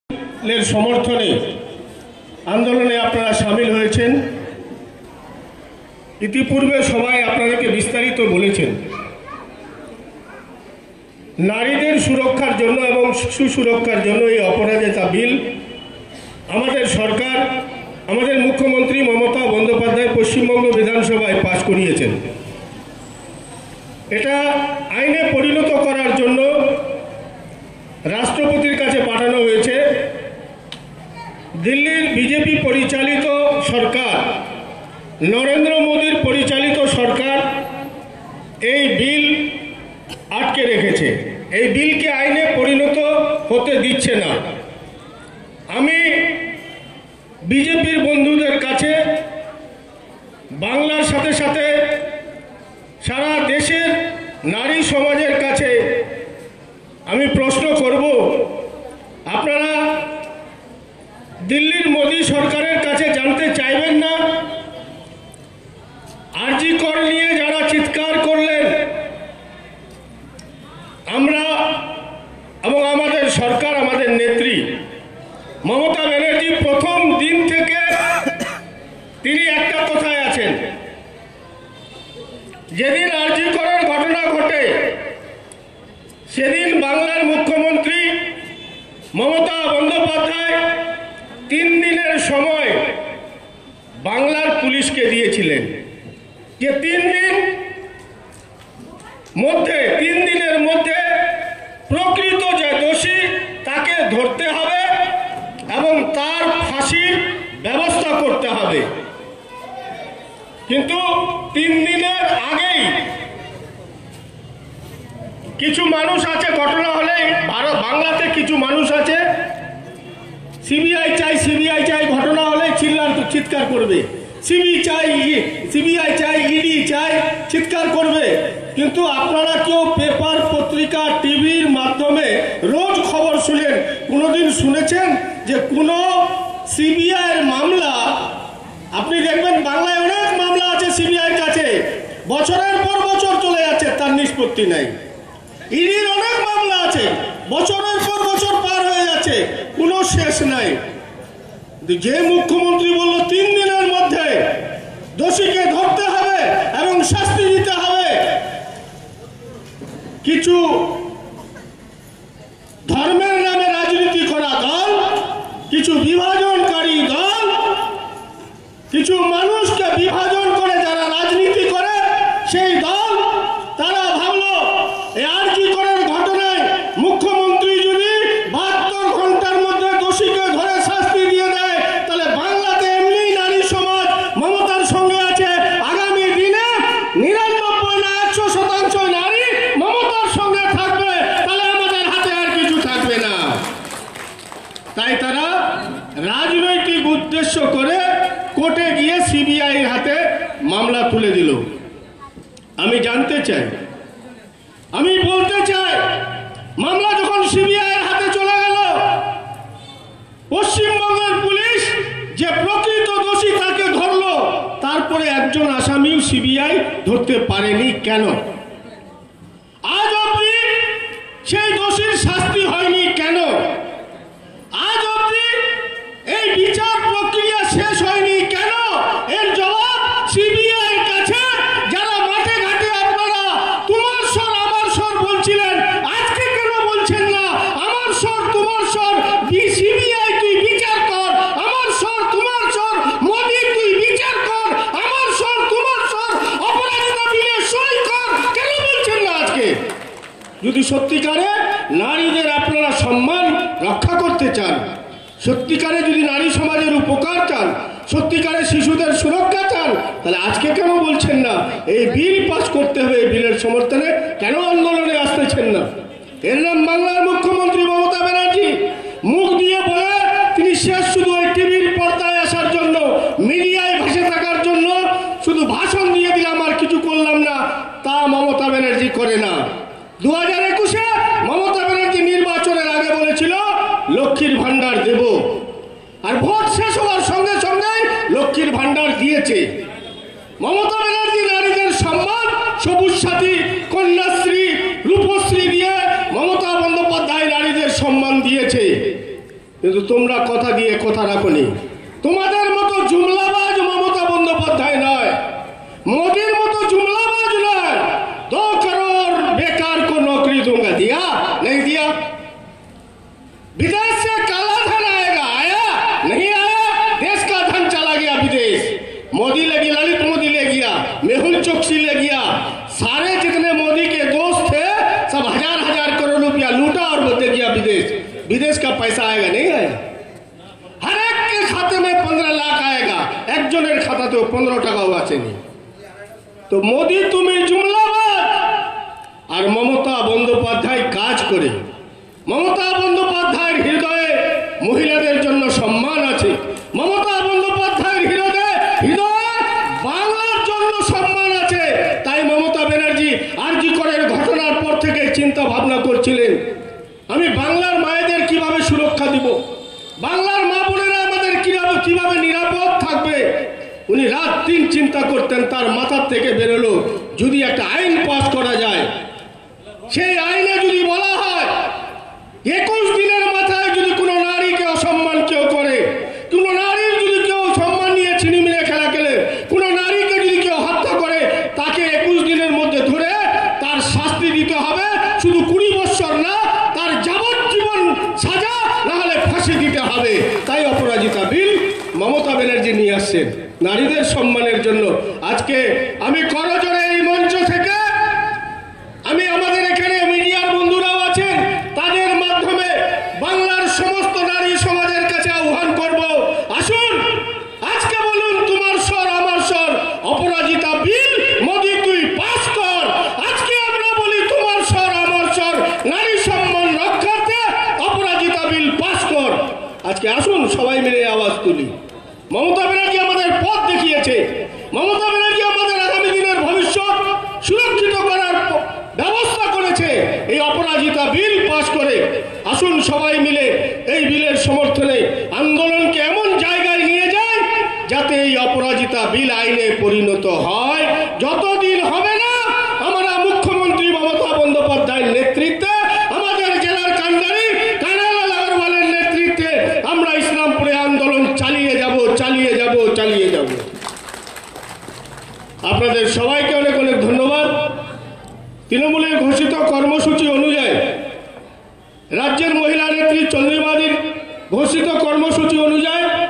বিলের সমর্থনে আন্দোলনে আপনারা শামিল হয়েছেন। ইতিপূর্বে সবাই আপনাদেরকে বিস্তারিত বলেছেন। নারীদের সুরক্ষার জন্য এবং শিশু সুরক্ষার জন্য এই অপরাজিতা বিল আমাদের সরকার, আমাদের মুখ্যমন্ত্রী মমতা বন্দ্যোপাধ্যায় পশ্চিমবঙ্গ বিধানসভায় পাশ করিয়েছেন। এটা আইনে পরিণত করার জন্য রাষ্ট্রপতির কাছে পাঠানো হয়েছে। দিল্লির বিজেপি পরিচালিত সরকার, নরেন্দ্র মোদীর পরিচালিত সরকার এই বিল আটকে রেখেছে, এই বিলকে আইনে পরিণত হতে দিচ্ছে না। আমি বিজেপির বন্ধুদের কাছে বাংলার সাথে সাথে সারা দেশের নারী সমাজের কাছে আমি প্রশ্ন করব, আপনারা দিল্লির মোদী সরকারের কাছে জানতে চাইবেন না আরজি কর নিয়ে যারা চিৎকার করলেন, আমরা এবং আমাদের সরকার, আমাদের নেত্রী মমতা ব্যানার্জি প্রথম দিন থেকে তিনি একটা কথায় আছেন, যেদিন আরজি করের ঘটনা ঘটে সেদিন বাংলার মুখ্যমন্ত্রী মমতা বন্দ্যোপাধ্যায় 3 দিনের সময় বাংলার পুলিশকে দিয়েছিলেন, যে 3 দিনের মধ্যে প্রকৃত যে দোষী তাকে ধরতে হবে এবং তার ফাঁসির ব্যবস্থা করতে হবে। কিন্তু 3 দিনের আগেই কিছু মানুষ আছে, ঘটনা হলে বাংলাতে কিছু মানুষ আছে সিবিআই চাই সিবিআই চাই, ঘটনা হলে চিৎকার করবে, সিবিআই চাই ইডি চাই, চিৎকার করবে। কিন্তু আপনারা কেউ পেপার পত্রিকা টিভির মাধ্যমে রোজ খবর শুনেন, কোনোদিন শুনেছেন যে কোনো সিবিআইয়ের মামলা? আপনি দেখবেন বাংলায় অনেক মামলা আছে সিবিআইয়ের কাছে, বছরের পর বছর চলে যাচ্ছে, তার নিষ্পত্তি নাই। ইডির অনেক মামলা আছে, বছরের পর বছর পার হয়ে যাচ্ছে, কোনো শেষ নাই। যে মুখ্যমন্ত্রী বলল 3 দিনের মধ্যে দোষীকে ধরতে হবে এবং শাস্তি দিতে হবে, কিছু ধর্মের নামে রাজনীতি করা দল, কিছু বিভাজনকারী দল, কিছু মানুষকে বিভাজন করে যারা রাজনীতি করে সেই দল, তারা ভাবলো এই আরজি করের ঘটনায় মুখ্যমন্ত্রী যদি 72 ঘন্টার মধ্যে দোষীকে ধরে শাস্তি দিয়ে দেয়, তাহলে বাংলাতে এমনি নারী সমাজ মমতার সঙ্গে আছে। আগামী দিনে 99 না 100% নারী মমতার সঙ্গে থাকবে, তাহলে আমাদের হাতে আর কিছু থাকবে না। তাই তারা রাজনৈতিক উদ্দেশ্য করে কোর্টে গিয়ে সিবিআইয়ের হাতে মামলা তুলে দিল। আমি জানতে চাই, আমি বলতে চাই, মামলা যখন সিবিআইয়ের হাতে চলে গেল, পশ্চিমবঙ্গের পুলিশ যে প্রকৃত দোষী তাকে ধরলো, তারপরে একজন আসামিও সিবিআই ধরতে পারেনি কেন? আজ অবধি সেই দোষীর শাস্তি হয়নি কেন? আজ অবধি এই বিচার প্রক্রিয়া শেষ হয়নি কেন? এর জবাব সিবিআইয়ের কাছে। যারা মাঠে ঘাটে আপনারা তোমার স্বর আমার স্বর বলছিলেন, আজকে কেন বলছেন না আমার স্বর তোমার স্বর? সিবিআই তুই বিচার কর, আমার স্বর তোমার স্বর। মোদি তুই বিচার কর, আমার স্বর তোমার স্বর। অপরাজিতা বিলে সই কর, কেন বলছেন না আজকে? যদি সত্যিকারে নারীদের আপনারা সম্মান রক্ষা করতে চান, সত্যিকারে যদি নারী সমাজের উপকার চান, সত্যিকারে শিশুদের সুরক্ষা চান, তাহলে আজকে কেন বলছেন না এই বিল পাস করতে হবে? এই বিলের সমর্থনে কেন আন্দোলনে আসতেছেন না? এর নাম বাংলার মুখ্যমন্ত্রী মমতা ব্যানার্জি। মুখ দিয়ে বলে তিনি শেষ শুধু ওই টিভির পর্দায় আসার জন্য, মিডিয়ায় ভেসে থাকার জন্য শুধু ভাষণ দিয়ে দিলাম আর কিছু করলাম না, তা মমতা ব্যানার্জি করে না। 2021-এ মমতা ব্যানার্জি নির্বাচনের আগে বলেছিল লক্ষ্মীর ভান্ডার দেব, আর ভোট শেষ হওয়ার সঙ্গে সঙ্গে লক্ষ্মীর ভান্ডার দিয়েছে। মমতা ব্যানার্জি নারীদের সম্মান সবুজ সাথী, কন্যাশ্রী, রূপশ্রী দিয়ে মমতা বন্দ্যোপাধ্যায় নারীদের সম্মান দিয়েছে। কিন্তু তোমরা কথা দিয়ে কথা রাখোনি। তোমাদের মতো জুমলাবাজ মমতা বন্দ্যোপাধ্যায় নয়, मोदी मतो जुमलाबाज नয়। 2 करोड़ बेकार को नौकरी दूंगा, दिया नहीं दिया? विदेश से काला धन आएगा, आया नहीं आया? देश का धन चला गया विदेश। मोदी ले गया, ललित मोदी ले गया, मेहुल चोकसी ले गया, सारे जितने मोदी के दोस्त थे सब हजार करोड़ रुपया लूटा और दे गया विदेश। विदेश का पैसा आएगा नहीं आएगा? हर एक के खाते में 15 लाख आएगा, एक जনের खाताতেও 15 টাকাও আসেনি। তো মোদি তুমি জুমলাবাজ আর মমতা বন্দ্যোপাধ্যায় কাজ করে। মমতা বন্দ্যোপাধ্যায়ের হৃদয়ে মহিলাদের জন্য সম্মান আছে। মমতা বন্দ্যোপাধ্যায়ের হৃদয়ে বাংলার জন্য সম্মান আছে। তাই মমতা ব্যানার্জি আরজি করের ঘটনার পর থেকে চিন্তা ভাবনা করছিলেন আমি বাংলার মায়েদের কিভাবে সুরক্ষা দিব, বাংলার মা বোনেরা আমাদের কিভাবে নিরাপদ থাকবে। উনি রাত দিন চিন্তা করতেন। তার মাথার থেকে বেরোলো যদি একটা আইন পাস করা যায়, সেই আইনে যদি বলা হয় 21 দিনের মাথায় যদি কোনো নারীকে অসম্মান কেউ করে, কোনো নারীর যদি কেউ সম্মান নিয়ে ছিনিমিনি খেলা খেলে, কোনো নারীকে যদি কেউ হত্যা করে, তাকে 21 দিনের মধ্যে ধরে তার শাস্তি দিতে হবে। শুধু 20 বছর না, তার যাবজ্জীবন সাজা, না হলে ফাঁসি দিতে হবে। তাই অপরাজিতা বিল মমতা ব্যানার্জি নিয়ে আসছেন নারীদের সম্মানের জন্য। আজকে আমি করজোড়ে এই মঞ্চ থেকে আমি আমাদের এখানে মিডিয়ার বন্ধুরাও আছেন, তাদের মাধ্যমে বাংলার সমস্ত নারী সমাজের কাছে আহ্বান করব, আসুন আজকে বলুন তোমার স্বর আমার স্বর, অপরাজিতা বিল মোদি তুই পাস কর। আজকে আমরা বলি তোমার স্বর আমার স্বর, নারী সম্মান রক্ষার্থে অপরাজিতা বিল পাস কর। আজকে আসুন সবাই মিলে আওয়াজ তুলি। মমতা ব্যানার্জি আমাদের পথ দেখিয়েছে। মমতা ব্যানার্জি আমাদের আগামী দিনের ভবিষ্যৎ সুরক্ষিত করার ব্যবস্থা করেছে এই অপরাজিতা বিল পাস করে। আসুন সবাই মিলে এই বিলের সমর্থনে আন্দোলনকে এমন জায়গায় নিয়ে যায় যাতে এই অপরাজিতা বিল আইনে পরিণত হয়। যতদিন হবে না আমরা মুখ্যমন্ত্রী মমতা বন্দ্যোপাধ্যায়ের নেতৃত্বে, আমাদের জেলার কান্ডারি কানাইলাল আগরওয়ালের নেতৃত্বে আমরা ইসলামপুরে আন্দোলন চালিয়ে যাব। আপনাদের সবাইকে অনেক অনেক ধন্যবাদ। তৃণমূলের ঘোষিত কর্মসূচি অনুযায়ী, রাজ্যের মহিলা নেত্রী চন্দ্রিমাদির ঘোষিত কর্মসূচি অনুযায়ী